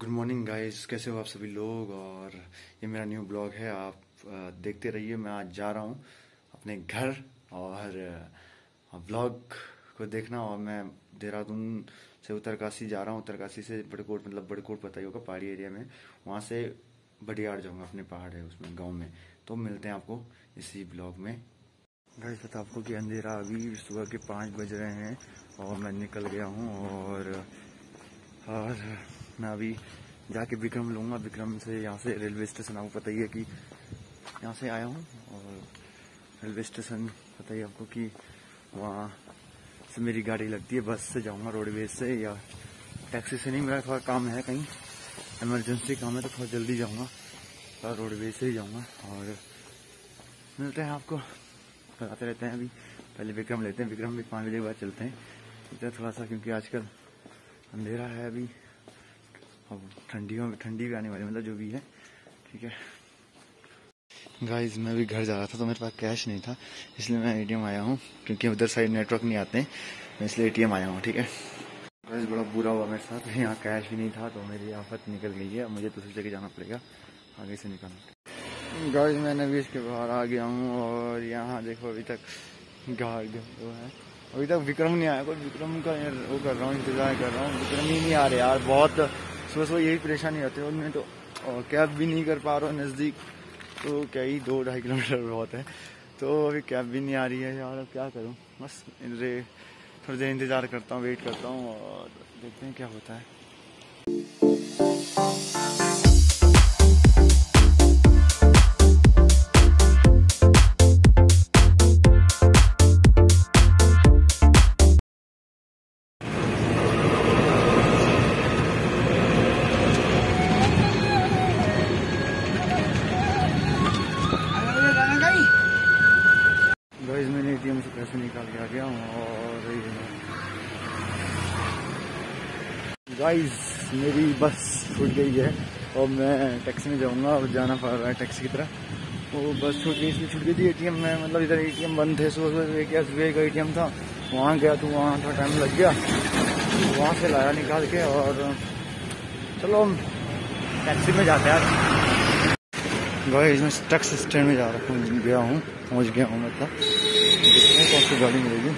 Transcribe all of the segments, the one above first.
Good morning guys, कैसे हो आप सभी लोग। और ये मेरा न्यू ब्लॉग है, आप देखते रहिए। मैं आज जा रहा हूँ अपने घर और ब्लॉग को देखना। और मैं देहरादून से उत्तरकाशी जा रहा हूँ। उत्तरकाशी से बड़कोट, मतलब बड़कोट पता ही होगा, पहाड़ी एरिया में, वहाँ से बडियार जाऊँगा, अपने पहाड़ है उसमें, गाँव में। तो मिलते हैं आपको इसी ब्लॉग में। गाइस बता आपको कि अंधेरा अभी सुबह के 5 बज रहे हैं और मैं निकल गया हूँ। और मैं अभी जाके विक्रम लूँगा। विक्रम से यहाँ से रेलवे स्टेशन, आपको पता ही है कि यहाँ से आया हूँ। और रेलवे स्टेशन पता ही आपको कि वहाँ से मेरी गाड़ी लगती है। बस से जाऊँगा, रोडवेज से, या टैक्सी से नहीं। मेरा थोड़ा काम है, कहीं इमरजेंसी काम है, तो थोड़ा जल्दी जाऊँगा, और रोडवेज से ही जाऊँगा। और मिलते हैं आपको, बताते रहते हैं। अभी पहले विक्रम लेते हैं। विक्रम भी 5 बजे के बाद चलते हैं थोड़ा सा, क्योंकि आजकल अंधेरा है अभी। अब ठंडी भी आने वाली, मतलब जो भी है, ठीक है। गाइस मैं भी घर जा रहा था, तो मेरे पास कैश नहीं था, इसलिए मैं एटीएम आया हूँ, क्योंकि उधर साइड नेटवर्क नहीं आते हैं, मैं इसलिए एटीएम आया हूँ, ठीक है। गाइस बड़ा बुरा हुआ मेरे साथ, यहाँ कैश भी नहीं था, तो मेरी आफत निकल गई है। मुझे दूसरी जगह जाना पड़ेगा, आगे से निकालना। गाइस मैंने भी इसके बाहर आ गया हूँ, और यहाँ देखो अभी तक गाड़ी वो है, अभी तक विक्रम नहीं आया। कोई विक्रम का वो कर रहा हूँ, इंतजार कर रहा हूँ, विक्रम ही नहीं आ रहे यार। बहुत सुबह यही परेशानी होती है उनमें, तो कैब भी नहीं कर पा रहा हूँ नज़दीक, तो क्या ही 2-2.5 किलोमीटर बहुत है, तो अभी कैब भी नहीं आ रही है यार। अब क्या करूँ, बस थोड़ी देर इंतज़ार करता हूँ, वेट करता हूँ, और देखते हैं क्या होता है। मैंने एटीएम से पैसे निकाल के आ गया हूँ। और गाइस मेरी बस छूट गई है, और मैं टैक्सी में जाऊँगा, और जाना पड़ रहा है टैक्सी की तरफ। वो बस छूट गई, इसलिए छूट गई थी। एटीएम में, मतलब इधर एटीएम बंद थे सुबह। SBI का एटीएम था, वहाँ गया तो वहाँ थोड़ा टाइम लग गया, वहाँ से लाया निकाल के। और चलो टैक्सी में जाते हैं। गाइस मैं टैक्सी स्टैंड में जा रहा हूँ, गया हूँ, पहुँच गया हूँ, मतलब देखते हैं कौन सी गाड़ी मिलेगी।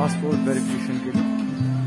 पासपोर्ट वेरिफिकेशन के लिए।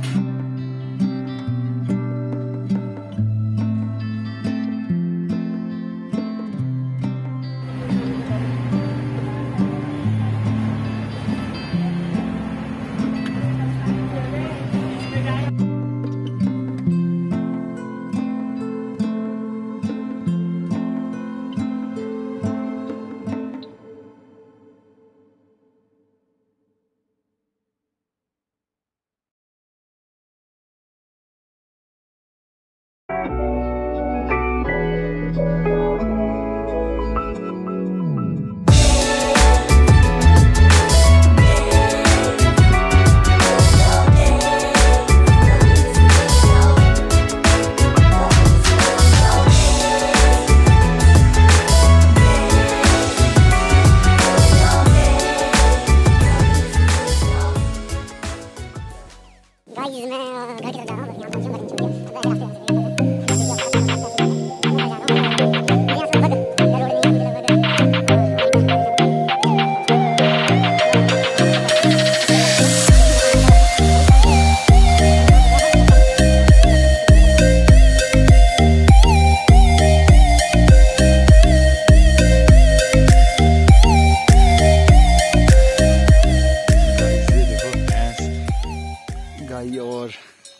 और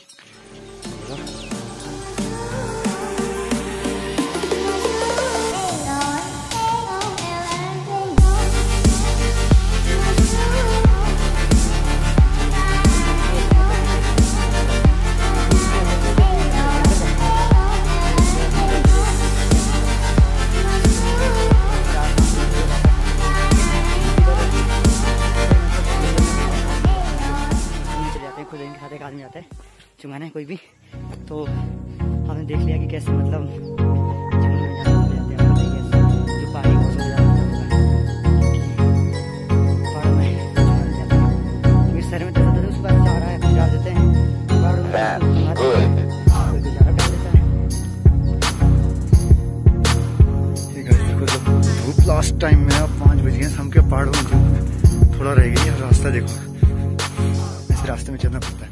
एक आदमी आता है चुंगाना है कोई भी, तो हमने देख लिया कि कैसे मतलब जो पानी को इस शहर में तो उसके बाद जा रहा है जा देते हैं धूप लास्ट टाइम में अब 5 बज गए, हम के पहाड़ों में धूप थोड़ा रह गई है। रास्ता देखो, ऐसे रास्ते में चलना पड़ता है,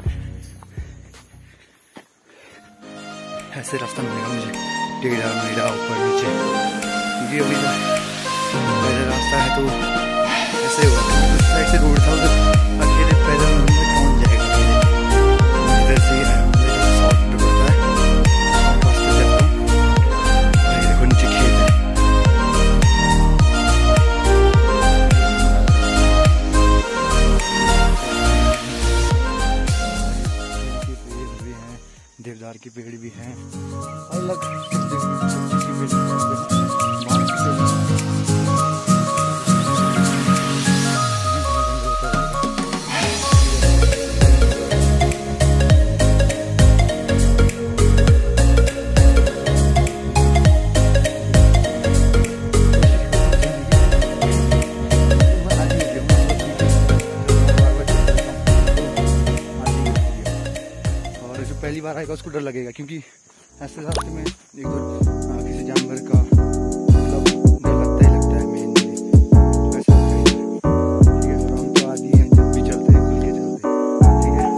ऐसे रास्ता मिलेगा मुझे टेढ़ा मेढ़ा ऊपर नीचे, क्योंकि अभी मेरा रास्ता है तो ऐसे हुआ था। उस साइड से रोड था उधर अकेले पैदल कौन जाएगा, इधर से ही आया हूँ, शॉर्ट पे पड़ता है रास्ते से आता हूँ। और ये देखो नीचे खेत है, देवदार की पेड़ भी हैं, अलग पहली बार आएगा उसको डर लगेगा, क्योंकि ऐसे रास्ते में एक बार किसी जानवर का मतलब डर लगता ही लगता है मेनली। ऐसा ठीक है, और हम तो आदि हैं, जब भी चलते हैं खुल के चलते हैं, ठीक है।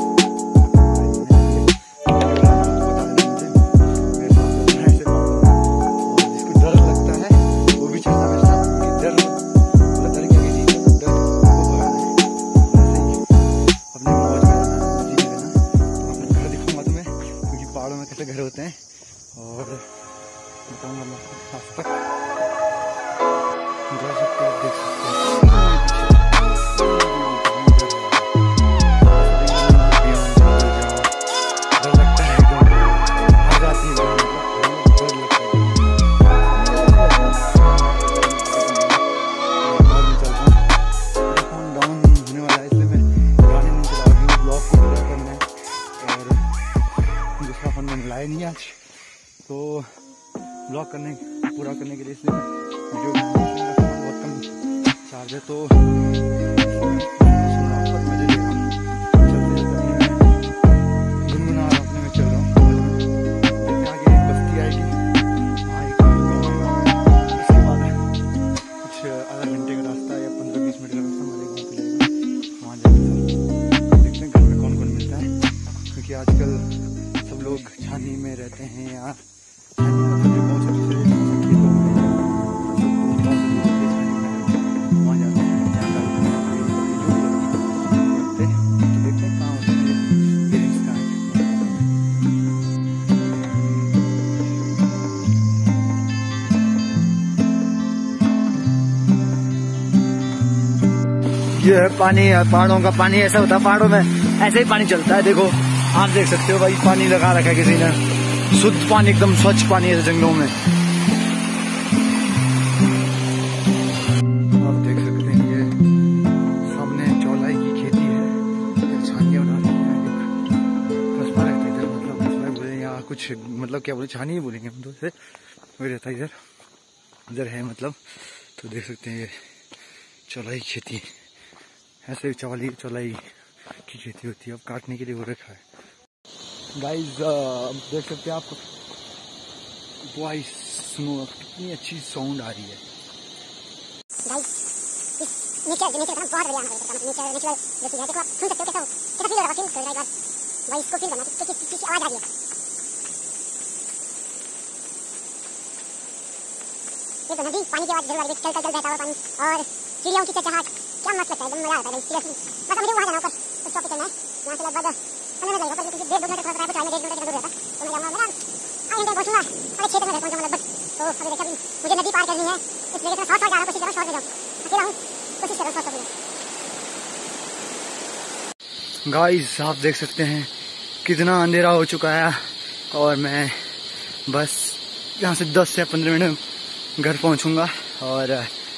जिसको डर लगता है वो भी चलना मेरे साथ, डर मतलब क्या चीज़ है, डर को भगाना है, अपने मौज में रहना, मस्ती में रहना। अपने घर दिखाऊंगा तुम्हें, क्योंकि पहाड़ों में कैसे घर होते हैं, और बताऊंगा मैं आज तक देख सकते हैं। डर लगता है एकदम, आ जाती है डर लगता है, फोन डाउन होने वाला है, इसलिए मैं गाने नहीं चला रही हूँ, ब्लॉग को पूरा करना है। और दूसरा फोन मैंने लाया नहीं आज, तो ब्लॉग पूरा करने के लिए इसलिए वीडियो बहुत कम चार्ज है, तो मजे ले रहा हूँ, गुनगुना अपने में चल रहा हूँ। आगे एक बस्ती आएगी, वहाँ एक गाँव आएगा, उसके बाद कुछ आधा घंटे का रास्ता या 15-20 मिनट का रास्ता हमारे गाँव के लिए, वहाँ जाएंगे। देखते हैं रहते हैं यहाँ मतलब जो बहुत अच्छे से वहाँ जाते हैं, देखते हैं कहाँ होते हैं पेरेंट्स कहाँ हैं। ये है पानी, पहाड़ों का पानी ऐसा होता है, पहाड़ों में ऐसे ही पानी चलता है। देखो आप देख सकते हो भाई, पानी लगा रखा है किसी ने, शुद्ध पानी, एकदम स्वच्छ पानी है जंगलों में। आप देख सकते हैं ये सामने चौलाई की खेती है, छानियाँ बना रही है, कस्बा रहता है इधर, मतलब कस्बा बोले यहाँ कुछ, मतलब क्या बोले, छानी ही बोलेंगे हम तो इसे, वही रहता है इधर है मतलब। तो देख सकते हैं ये चौलाई की खेती, ऐसे चौलाई की खेती होती है, अब काटने के लिए हो रखा है। गाइस देख सकते हैं आप, वॉइस सुनो कितनी अच्छी साउंड आ रही है। गाइस नेचर बहुत बढ़िया है, नेचुरल जो चीज है, देखो आप सुन सकते हो कैसा फील हो रहा है, फील कर रहा है भाई, इसको फील करना, किसी आवाज आ रही है। ये तो नदी, पानी की आवाज जरूर आ रही है, चल बहता हुआ पानी और चिड़ियों की चहचहाट, क्या मस्त लगता है, एकदम मजा आता है सीरियसली। मतलब मुझे वहाँ जाना ऊपर, उस टॉप पे चलना है, यहाँ से लगभग 15 मिनट लगेगा, पर मुझे 1.5 घंटे थोड़ा कुछ आने 1.5 घंटे दूर रहता, तो मैं जाऊँगा, मेरा 8 घंटे पहुँचूंगा, 6:30 में पहुँचूंगा लगभग। तो अभी देखा, मुझे नदी पार करनी है, इसलिए मैं शॉर्ट जा रहा हूँ, कोशिश कर रहा हूँ शॉर्ट में जाऊँ, अकेला हूँ, कोशिश कर रहा हूँ शॉर्ट में। गाइस आप देख सकते हैं कितना अंधेरा हो चुका है, और मैं बस यहाँ से 10 से 15 मिनट घर पहुँचूँगा, और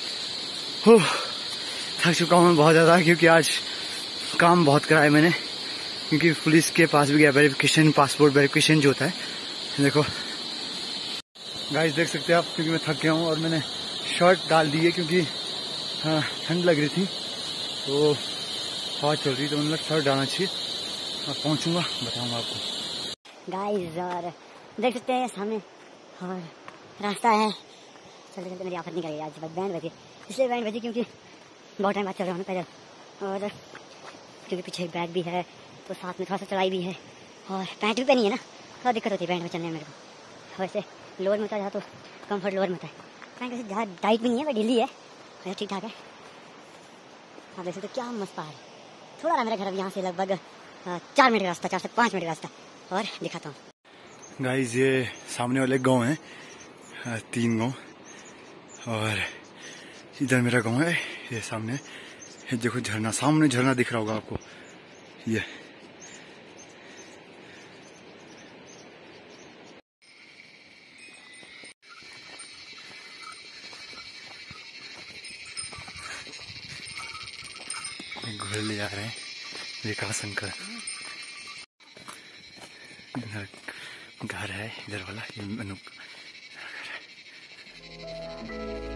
थक चुका हूँ मैं बहुत ज़्यादा, क्योंकि आज काम बहुत करा है मैंने, क्योंकि पुलिस के पास भी गया, वेरिफिकेशन, पासपोर्ट वेरिफिकेशन जो होता है। देखो गाइस देख सकते हैं आप, क्योंकि मैं थक गया हूँ और मैंने शर्ट डाल दी है, क्योंकि हाँ ठंड लग रही थी, तो हवा चल रही, तो मतलब शर्ट डालना चाहिए। मैं पहुँचूँगा, बताऊँगा आपको। गाइस और देख सकते हैं सामने, और रास्ता है, चलते चलते मेरी आफत नहीं करेगी आज, बैंड बजी, इसलिए बैंड बजी क्योंकि बहुत टाइम बाद चल रहा हूँ पैदल, और क्योंकि पीछे एक बैग भी है, तो साथ में थोड़ा सा चढ़ाई भी है, और पैंट भी पहनी है ना, थोड़ा दिक्कत होती है पैंट में चलने में मेरे को। वैसे लोअर में होता है तो कंफर्ट लोअर में होता है, पैंट वैसे ज़्यादा टाइट भी नहीं है, बट ढीली है, वैसे ठीक ठाक है। आप वैसे तो क्या मस्त पहाड़ है, थोड़ा ना मेरा घर अब यहाँ से लगभग 4 मिनट का रास्ता, 4 से 5 मिनट का रास्ता, और दिखाता हूँ। गाइस ये सामने वाले गाँव हैं, 3 गाँव, और इधर मेरा गांव है, ये सामने ये देखो झरना, सामने झरना दिख रहा होगा आपको, ये घोड़े ले जा रहे हैं विकास अंकल। घर है इधर वाला, ये अनूप घर है।